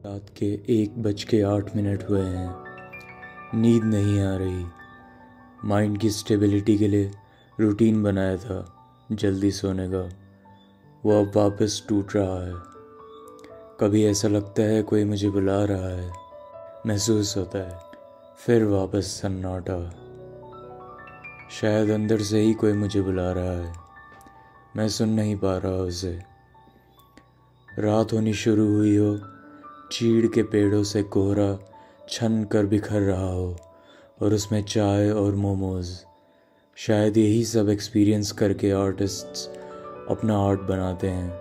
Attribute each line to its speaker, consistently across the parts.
Speaker 1: रात के 1:08 हुए हैं। नींद नहीं आ रही। माइंड की स्टेबिलिटी के लिए रूटीन बनाया था जल्दी सोने का, वो अब वापस टूट रहा है। कभी ऐसा लगता है कोई मुझे बुला रहा है, महसूस होता है, फिर वापस सन्नाटा। शायद अंदर से ही कोई मुझे बुला रहा है, मैं सुन नहीं पा रहा उसे। रात होनी शुरू हुई हो, चीड़ के पेड़ों से कोहरा छन कर बिखर रहा हो और उसमें चाय और मोमोज। शायद यही सब एक्सपीरियंस करके आर्टिस्ट्स अपना आर्ट बनाते हैं।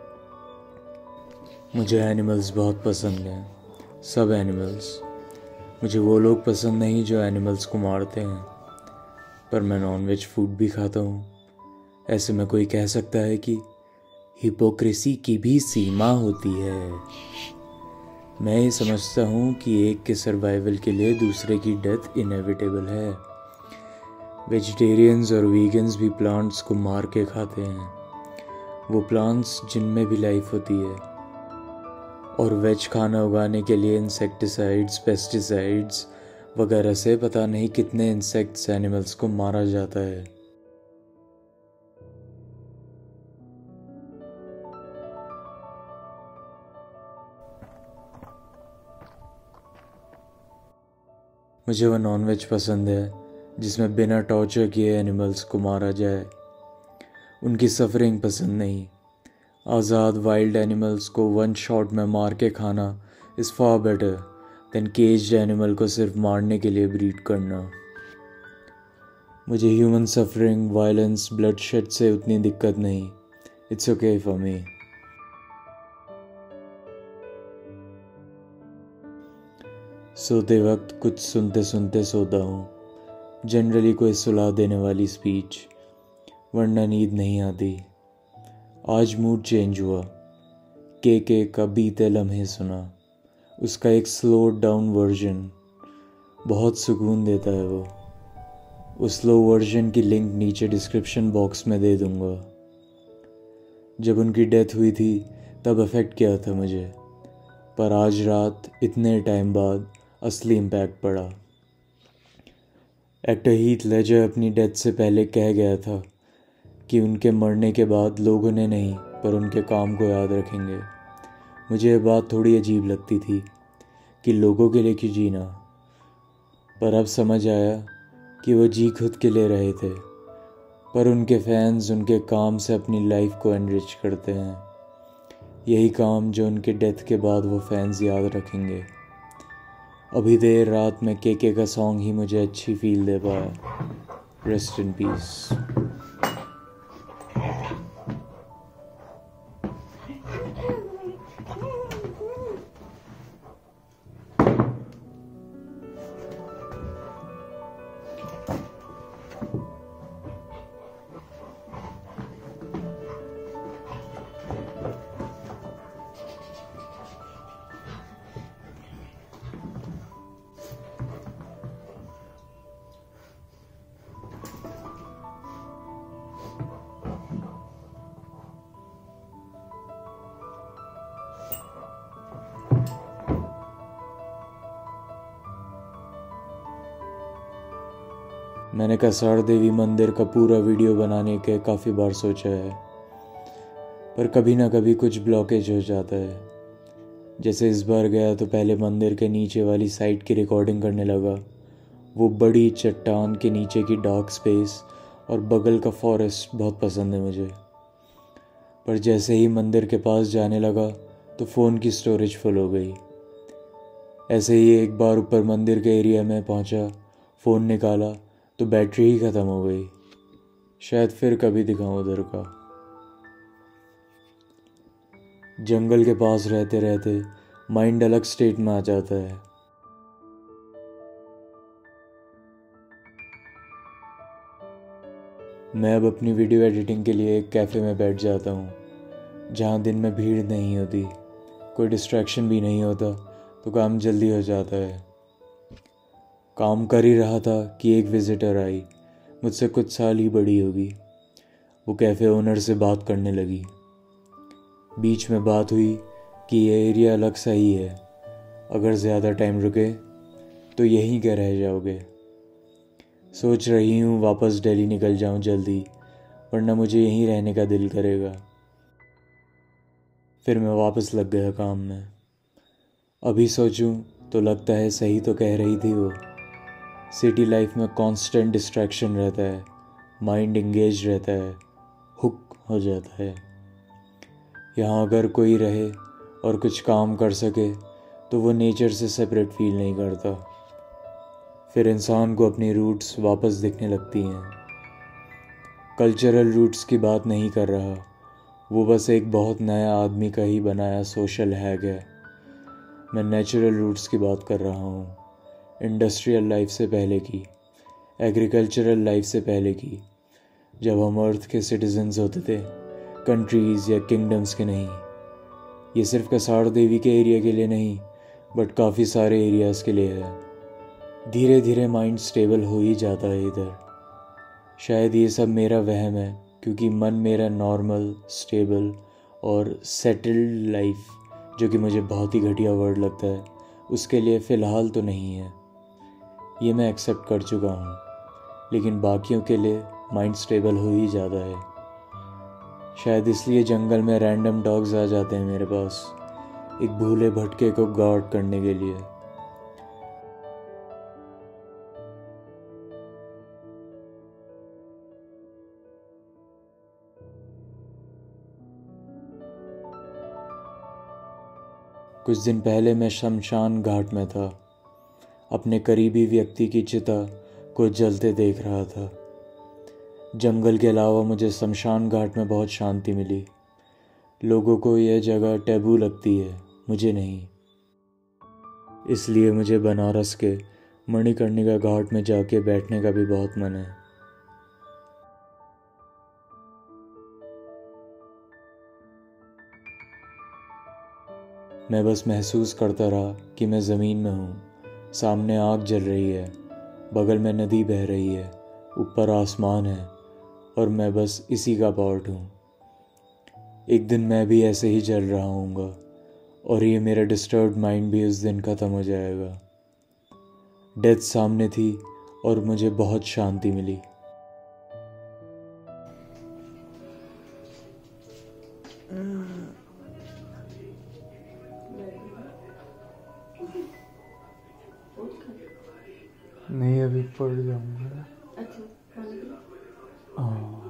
Speaker 1: मुझे एनिमल्स बहुत पसंद हैं, सब एनिमल्स। मुझे वो लोग पसंद नहीं जो एनिमल्स को मारते हैं, पर मैं नॉनवेज फूड भी खाता हूँ। ऐसे में कोई कह सकता है कि हिपोक्रेसी की भी सीमा होती है। मैं ये समझता हूँ कि एक के सर्वाइवल के लिए दूसरे की डेथ इनएविटेबल है। वेजिटेरियंस और वीगन्स भी प्लांट्स को मार के खाते हैं, वो प्लांट्स जिनमें भी लाइफ होती है। और वेज खाना उगाने के लिए इंसेक्टिसाइड्स, पेस्टिसाइड्स वगैरह से पता नहीं कितने इंसेक्ट्स, एनिमल्स को मारा जाता है। मुझे वो नॉनवेज पसंद है जिसमें बिना टॉर्चर किए एनिमल्स को मारा जाए। उनकी सफरिंग पसंद नहीं। आज़ाद वाइल्ड एनिमल्स को वन शॉट में मार के खाना is far better than caged animal को सिर्फ मारने के लिए ब्रीड करना। मुझे ह्यूमन सफरिंग, वायलेंस, ब्लडशेड से उतनी दिक्कत नहीं। It's okay for me. सोते वक्त कुछ सुनते सुनते सोता हूँ, जनरली कोई सुला देने वाली स्पीच, वरना नींद नहीं आती। आज मूड चेंज हुआ। के का बीते लम्हे सुना, उसका एक स्लो डाउन वर्जन बहुत सुकून देता है। वो उस स्लो वर्जन की लिंक नीचे डिस्क्रिप्शन बॉक्स में दे दूँगा। जब उनकी डेथ हुई थी तब अफेक्ट किया था मुझे, पर आज रात इतने टाइम बाद असली इम्पैक्ट पड़ा। एक्टर हीथ लेजर अपनी डेथ से पहले कह गया था कि उनके मरने के बाद लोग उन्हें नहीं पर उनके काम को याद रखेंगे। मुझे ये बात थोड़ी अजीब लगती थी कि लोगों के लिए क्यों जीना, पर अब समझ आया कि वो जी खुद के लिए रहे थे, पर उनके फैंस उनके काम से अपनी लाइफ को एनरिच करते हैं। यही काम जो उनके डेथ के बाद वो फैंस याद रखेंगे। अभी देर रात में के का सॉन्ग ही मुझे अच्छी फील दे पाया। Rest in peace. मैंने कसार देवी मंदिर का पूरा वीडियो बनाने के काफ़ी बार सोचा है, पर कभी ना कभी कुछ ब्लॉकेज हो जाता है। जैसे इस बार गया तो पहले मंदिर के नीचे वाली साइड की रिकॉर्डिंग करने लगा। वो बड़ी चट्टान के नीचे की डार्क स्पेस और बगल का फॉरेस्ट बहुत पसंद है मुझे। पर जैसे ही मंदिर के पास जाने लगा तो फ़ोन की स्टोरेज फुल हो गई। ऐसे ही एक बार ऊपर मंदिर के एरिया में पहुंचा, फ़ोन निकाला तो बैटरी ही ख़त्म हो गई। शायद फिर कभी दिखाऊं उधर का। जंगल के पास रहते रहते माइंड अलग स्टेट में आ जाता है। मैं अब अपनी वीडियो एडिटिंग के लिए एक कैफ़े में बैठ जाता हूँ, जहाँ दिन में भीड़ नहीं होती, कोई डिस्ट्रैक्शन भी नहीं होता, तो काम जल्दी हो जाता है। काम कर ही रहा था कि एक विज़िटर आई, मुझसे कुछ साल ही बड़ी होगी। वो कैफ़े ओनर से बात करने लगी। बीच में बात हुई कि ये एरिया अलग सा ही है, अगर ज़्यादा टाइम रुके तो यहीं क्या रह जाओगे। सोच रही हूँ वापस दिल्ली निकल जाऊँ जल्दी, वरना मुझे यहीं रहने का दिल करेगा। फिर मैं वापस लग गया काम में। अभी सोचूं तो लगता है सही तो कह रही थी वो। सिटी लाइफ में कांस्टेंट डिस्ट्रैक्शन रहता है, माइंड इंगेज रहता है, हुक हो जाता है। यहाँ अगर कोई रहे और कुछ काम कर सके तो वो नेचर से सेपरेट फील नहीं करता। फिर इंसान को अपनी रूट्स वापस दिखने लगती हैं। कल्चरल रूट्स की बात नहीं कर रहा, वो बस एक बहुत नया आदमी का ही बनाया सोशल हैग है। मैं नेचुरल रूट्स की बात कर रहा हूँ, इंडस्ट्रियल लाइफ से पहले की, एग्रीकल्चरल लाइफ से पहले की, जब हम अर्थ के सिटीजन्स होते थे, कंट्रीज़ या किंगडम्स के नहीं। ये सिर्फ कसार देवी के एरिया के लिए नहीं, बट काफ़ी सारे एरियाज़ के लिए है। धीरे धीरे माइंड स्टेबल हो ही जाता है इधर। शायद ये सब मेरा वहम है, क्योंकि मन मेरा नॉर्मल, स्टेबल और सेटल्ड लाइफ, जो कि मुझे बहुत ही घटिया वर्ड लगता है, उसके लिए फ़िलहाल तो नहीं है। ये मैं एक्सेप्ट कर चुका हूँ, लेकिन बाकियों के लिए माइंड स्टेबल हो ही जाता है। शायद इसलिए जंगल में रैंडम डॉग्स आ जाते हैं मेरे पास, एक भूले भटके को गार्ड करने के लिए। कुछ दिन पहले मैं शमशान घाट में था, अपने करीबी व्यक्ति की चिता को जलते देख रहा था। जंगल के अलावा मुझे शमशान घाट में बहुत शांति मिली। लोगों को यह जगह टैबू लगती है, मुझे नहीं। इसलिए मुझे बनारस के मणिकर्णिका घाट में जाके बैठने का भी बहुत मन है। मैं बस महसूस करता रहा कि मैं ज़मीन में हूँ। सामने आग जल रही है, बगल में नदी बह रही है, ऊपर आसमान है, और मैं बस इसी का पार्ट हूँ। एक दिन मैं भी ऐसे ही जल रहा हूँगा, और ये मेरा डिस्टर्ब्ड माइंड भी उस दिन ख़त्म हो जाएगा। डेथ सामने थी और मुझे बहुत शांति मिली। नहीं, अभी पढ़ जाऊंगा। अच्छा, हाँ।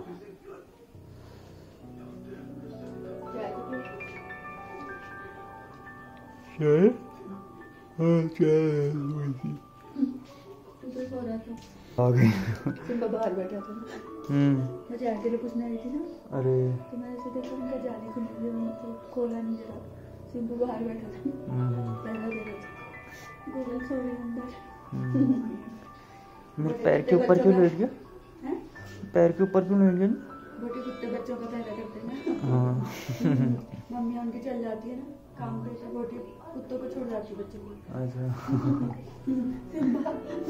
Speaker 1: चाय? हाँ, चाय आ गई।
Speaker 2: सिंबा बाहर बैठा था। मैं चाय के लिए पूछने आई थी ना।
Speaker 1: अरे
Speaker 2: तो मैंने ऐसे देखा उनका जाने को नहीं, तो खोला नहीं जरा। सिंबा बाहर बैठा था। पहला दे रहा था। गोल सो गई अंदर।
Speaker 1: मेरे पैर के ऊपर क्यों लेट गया?
Speaker 2: हैं?
Speaker 1: पैर के ऊपर क्यों लेट गया?
Speaker 2: छोटे कुत्ते बच्चों का पहला करते हैं ना।
Speaker 1: हाँ।
Speaker 2: मम्मी उनकी चल जाती है ना, काम करके छोटे कुत्तों को छोड़ जाती है बच्चों को।
Speaker 1: अच्छा।
Speaker 2: सिंबा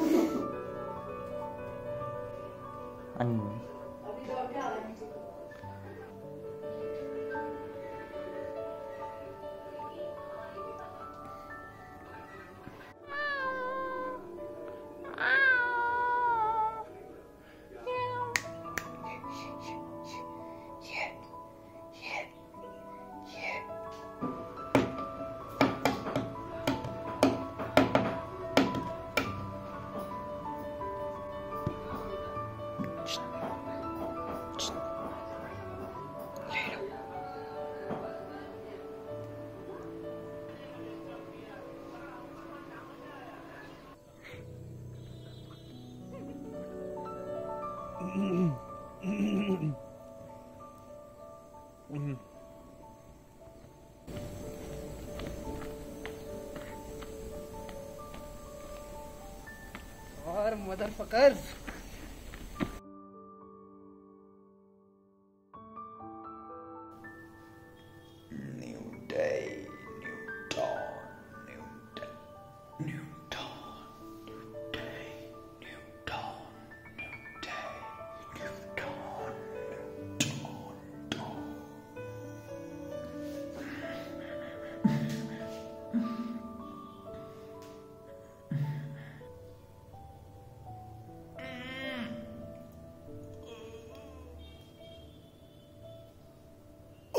Speaker 3: और motherfuckers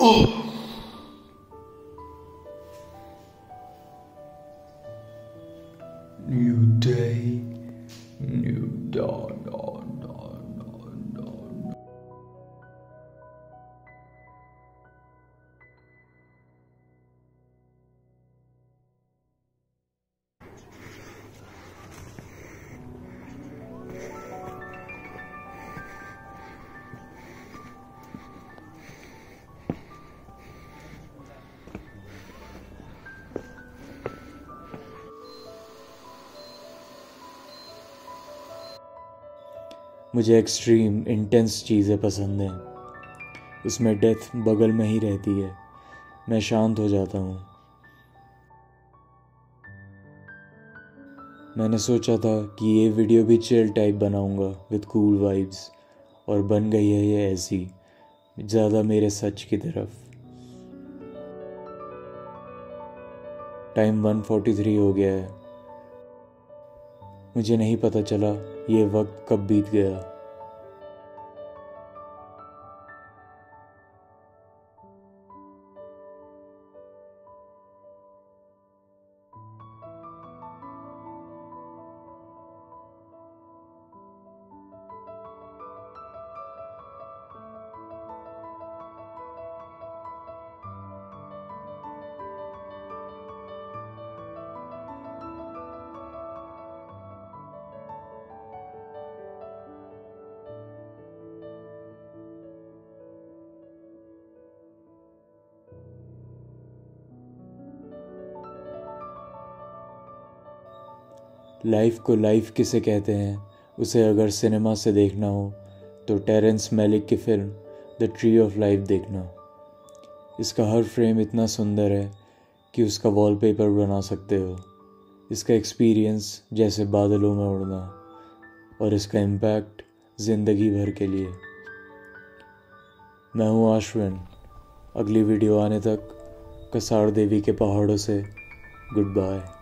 Speaker 1: New day, new dawn, dawn, dawn, dawn, dawn. मुझे एक्सट्रीम इंटेंस चीज़ें पसंद हैं। उसमें डेथ बगल में ही रहती है, मैं शांत हो जाता हूँ। मैंने सोचा था कि ये वीडियो भी चिल टाइप बनाऊँगा विद कूल वाइब्स, और बन गई है ये ऐसी, ज़्यादा मेरे सच की तरफ। टाइम 1:43 हो गया है। मुझे नहीं पता चला ये वक्त कब बीत गया। लाइफ को लाइफ किसे कहते हैं, उसे अगर सिनेमा से देखना हो तो टेरेंस मैलिक की film the tree of life देखना। इसका हर फ्रेम इतना सुंदर है कि उसका वॉलपेपर बना सकते हो। इसका एक्सपीरियंस जैसे बादलों में उड़ना, और इसका इम्पैक्ट ज़िंदगी भर के लिए। मैं हूँ आश्विन। अगली वीडियो आने तक कसार देवी के पहाड़ों से गुड बाय।